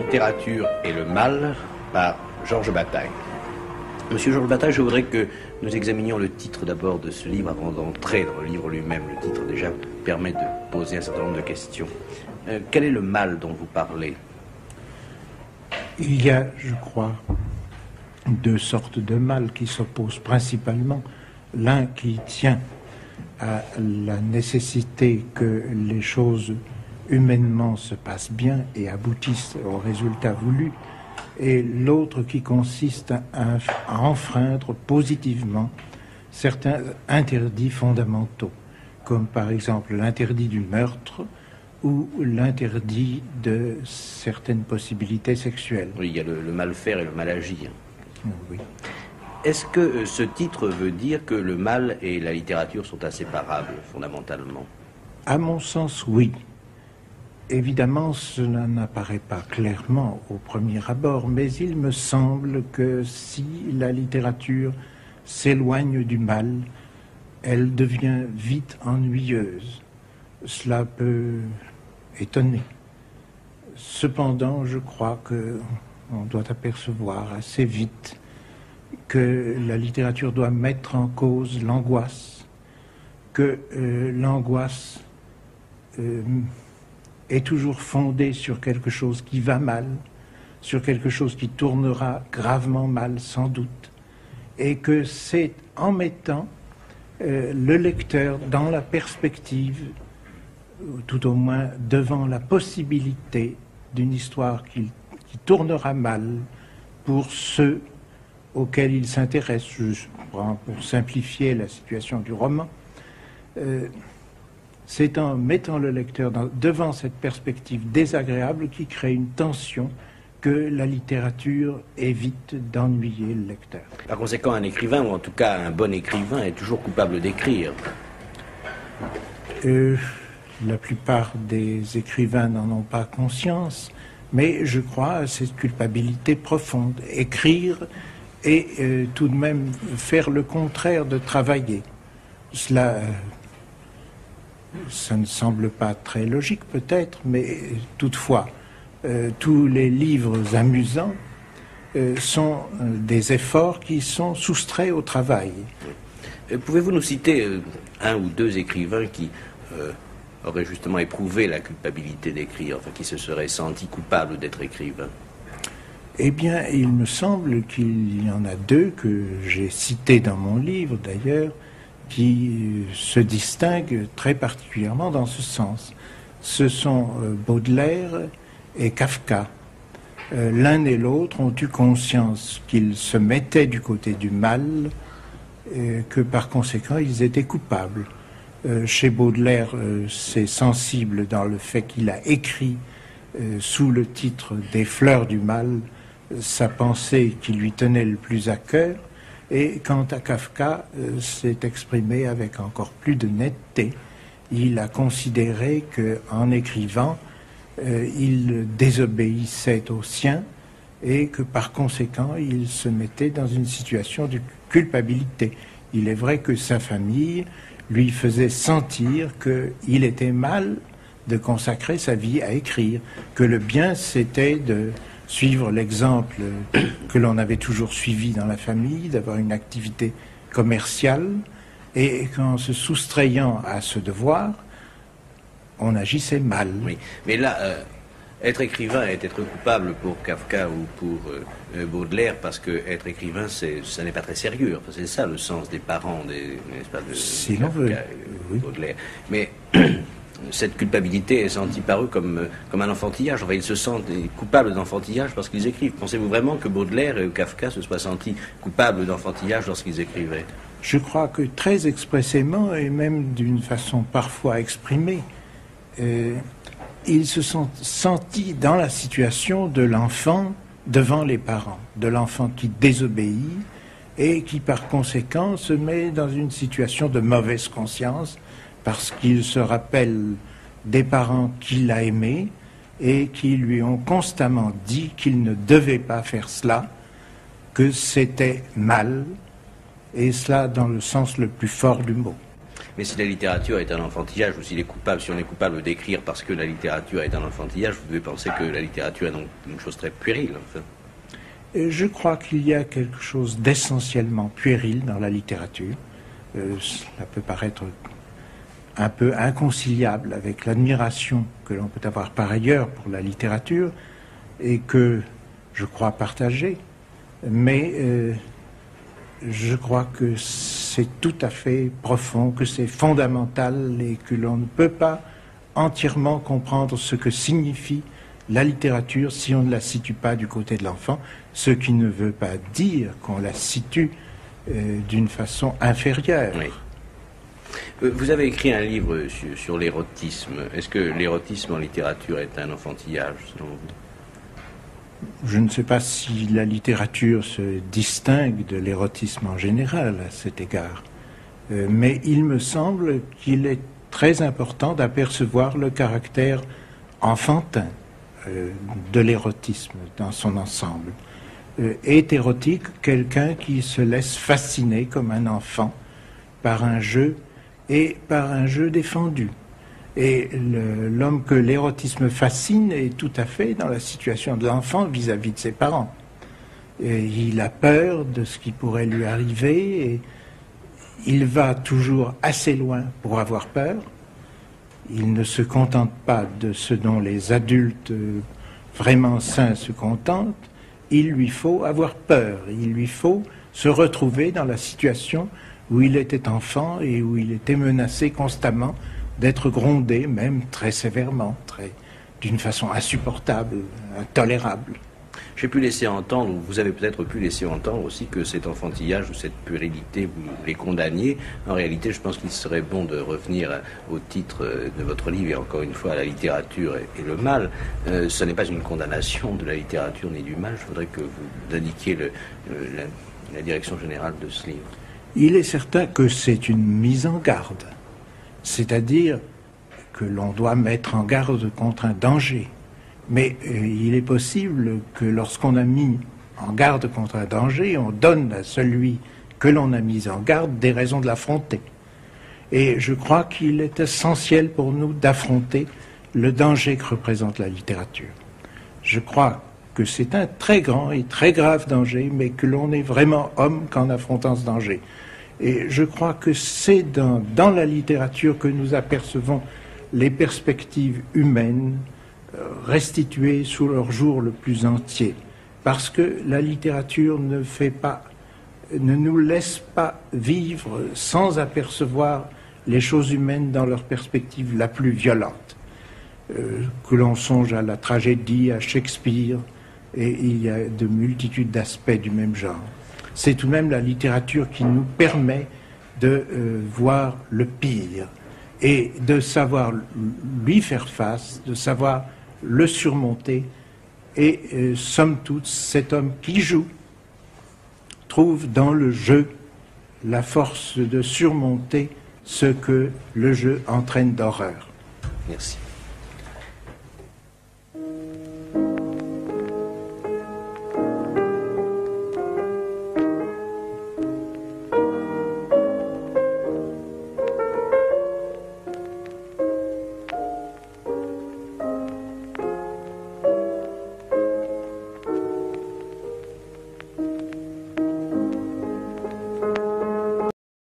littérature et le mal par Georges Bataille. Monsieur Georges Bataille, je voudrais que nous examinions le titre d'abord de ce livre avant d'entrer dans le livre lui-même. Le titre déjà permet de poser un certain nombre de questions. Quel est le mal dont vous parlez? Il y a, je crois, deux sortes de mal qui s'opposent principalement. L'un qui tient à la nécessité que les choses humainement se passent bien et aboutissent au résultat voulu, et l'autre qui consiste à enfreindre positivement certains interdits fondamentaux, comme par exemple l'interdit du meurtre ou l'interdit de certaines possibilités sexuelles. Oui, il y a le mal faire et le mal agir. Oui. Est-ce que ce titre veut dire que le mal et la littérature sont inséparables, fondamentalement? À mon sens, oui. Évidemment, cela n'apparaît pas clairement au premier abord, mais il me semble que si la littérature s'éloigne du mal, elle devient vite ennuyeuse. Cela peut étonner. Cependant, je crois qu'on doit apercevoir assez vite que la littérature doit mettre en cause l'angoisse, que l'angoisse est toujours fondée sur quelque chose qui va mal, sur quelque chose qui tournera gravement mal sans doute, et que c'est en mettant le lecteur dans la perspective, tout au moins devant la possibilité d'une histoire qui tournera mal pour ceux auxquels il s'intéresse. Je prends pour simplifier la situation du roman. C'est en mettant le lecteur devant cette perspective désagréable qui crée une tension que la littérature évite d'ennuyer le lecteur. Par conséquent, un écrivain, ou en tout cas un bon écrivain, est toujours coupable d'écrire. La plupart des écrivains n'en ont pas conscience, mais je crois à cette culpabilité profonde. Écrire et tout de même faire le contraire de travailler. Cela, ça ne semble pas très logique peut-être, mais toutefois, tous les livres amusants sont des efforts qui sont soustraits au travail. Pouvez-vous nous citer un ou deux écrivains qui auraient justement éprouvé la culpabilité d'écrire, enfin qui se seraient sentis coupables d'être écrivains? Eh bien, il me semble qu'il y en a deux que j'ai cités dans mon livre, d'ailleurs, qui se distinguent très particulièrement dans ce sens. Ce sont Baudelaire et Kafka. L'un et l'autre ont eu conscience qu'ils se mettaient du côté du mal, que par conséquent, ils étaient coupables. Chez Baudelaire, c'est sensible dans le fait qu'il a écrit sous le titre « Des fleurs du mal », sa pensée qui lui tenait le plus à cœur, et quant à Kafka, s'est exprimé avec encore plus de netteté. Il a considéré qu'en écrivant, il désobéissait aux siens et que par conséquent, il se mettait dans une situation de culpabilité. Il est vrai que sa famille lui faisait sentir qu'il était mal de consacrer sa vie à écrire, que le bien c'était de suivre l'exemple que l'on avait toujours suivi dans la famille, d'avoir une activité commerciale, et qu'en se soustrayant à ce devoir, on agissait mal. Oui, mais là, être écrivain est être coupable pour Kafka ou pour Baudelaire, parce que être écrivain, ça n'est pas très sérieux. Enfin, c'est ça le sens des parents, n'est-ce pas, de Kafka et Baudelaire. Mais cette culpabilité est sentie par eux comme un enfantillage. Enfin, ils se sentent coupables d'enfantillage parce qu'ils écrivent. Pensez-vous vraiment que Baudelaire et Kafka se soient sentis coupables d'enfantillage lorsqu'ils écrivaient? Je crois que très expressément, et même d'une façon parfois exprimée, ils se sont sentis dans la situation de l'enfant devant les parents, de l'enfant qui désobéit et qui par conséquent se met dans une situation de mauvaise conscience parce qu'il se rappelle des parents qu'il a aimés et qui lui ont constamment dit qu'il ne devait pas faire cela, que c'était mal, et cela dans le sens le plus fort du mot. Mais si la littérature est un enfantillage, ou si on est coupable d'écrire parce que la littérature est un enfantillage, vous devez penser que la littérature est donc une chose très puérile, enfin. Je crois qu'il y a quelque chose d'essentiellement puéril dans la littérature. Cela peut paraître un peu inconciliable avec l'admiration que l'on peut avoir par ailleurs pour la littérature et que je crois partager, mais je crois que c'est tout à fait profond, que c'est fondamental et que l'on ne peut pas entièrement comprendre ce que signifie la littérature si on ne la situe pas du côté de l'enfant, ce qui ne veut pas dire qu'on la situe d'une façon inférieure. Oui. Vous avez écrit un livre sur l'érotisme. Est-ce que l'érotisme en littérature est un enfantillage, selon vous? Je ne sais pas si la littérature se distingue de l'érotisme en général à cet égard, mais il me semble qu'il est très important d'apercevoir le caractère enfantin de l'érotisme dans son ensemble. Est érotique quelqu'un qui se laisse fasciner comme un enfant par un jeu et par un jeu défendu. Et l'homme que l'érotisme fascine est tout à fait dans la situation de l'enfant vis-à-vis de ses parents. Et il a peur de ce qui pourrait lui arriver et il va toujours assez loin pour avoir peur. Il ne se contente pas de ce dont les adultes vraiment sains se contentent. Il lui faut avoir peur. Il lui faut se retrouver dans la situation où il était enfant et où il était menacé constamment d'être grondé, même très sévèrement, d'une façon insupportable, intolérable. J'ai pu laisser entendre, ou vous avez peut-être pu laisser entendre aussi que cet enfantillage ou cette puérilité, vous les condamniez. En réalité, je pense qu'il serait bon de revenir au titre de votre livre, et encore une fois à la littérature et le mal. Ce n'est pas une condamnation de la littérature ni du mal. Je voudrais que vous indiquiez la direction générale de ce livre. Il est certain que c'est une mise en garde, c'est-à-dire que l'on doit mettre en garde contre un danger. Mais il est possible que lorsqu'on a mis en garde contre un danger, on donne à celui que l'on a mis en garde des raisons de l'affronter. Et je crois qu'il est essentiel pour nous d'affronter le danger que représente la littérature. Je crois que c'est un très grand et très grave danger, mais que l'on est vraiment homme qu'en affrontant ce danger. Et je crois que c'est dans la littérature que nous apercevons les perspectives humaines restituées sous leur jour le plus entier. Parce que la littérature ne nous laisse pas vivre sans apercevoir les choses humaines dans leur perspective la plus violente. Que l'on songe à la tragédie, à Shakespeare, et il y a de multitudes d'aspects du même genre. C'est tout de même la littérature qui nous permet de voir le pire et de savoir lui faire face, de savoir le surmonter. Et somme toute, cet homme qui joue trouve dans le jeu la force de surmonter ce que le jeu entraîne d'horreur. Merci.